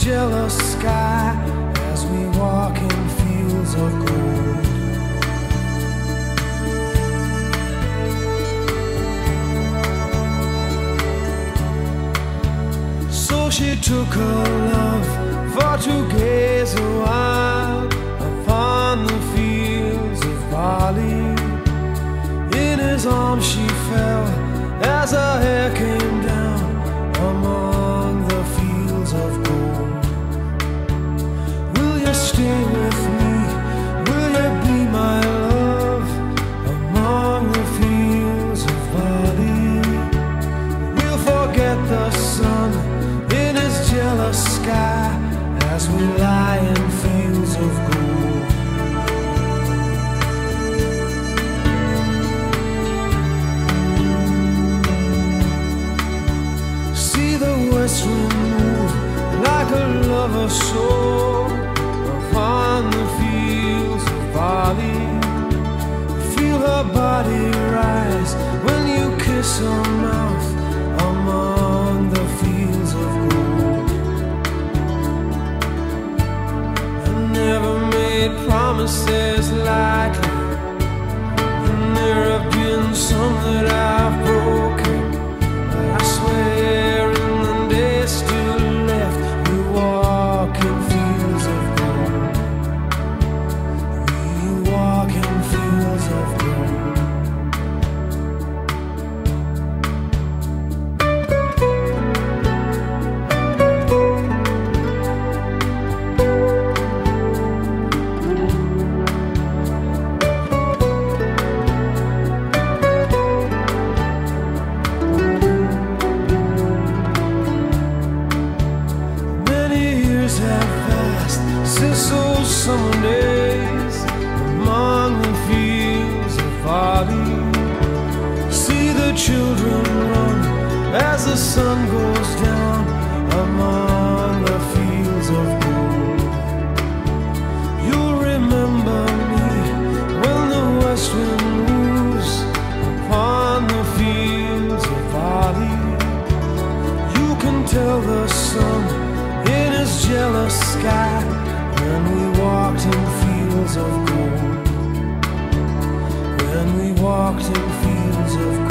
jealous sky as we walk in fields of gold. So she took her love for to gaze a while upon the fields of barley. In his arms she fell as her hair came down among the fields of gold. Will you stay with me? Will you be my love among the fields of barley? We'll forget the sun in his jealous sky as we lie in fields of gold. See the west wind move like a lover's soul upon the fields of barley. Feel her body rise when you kiss her mouth among the fields of gold. I never made promises lightly, and there have been some that I've broken, but I swear in the days still left we walk in fields of gold. We walk in fields of gold. Since those summer days among the fields of barley, see the children run as the sun goes down among the fields of gold. You'll remember me when the west wind moves upon the fields of barley. You can tell the sun in his jealous sky when we walked in fields of gold. When we walked in fields of gold.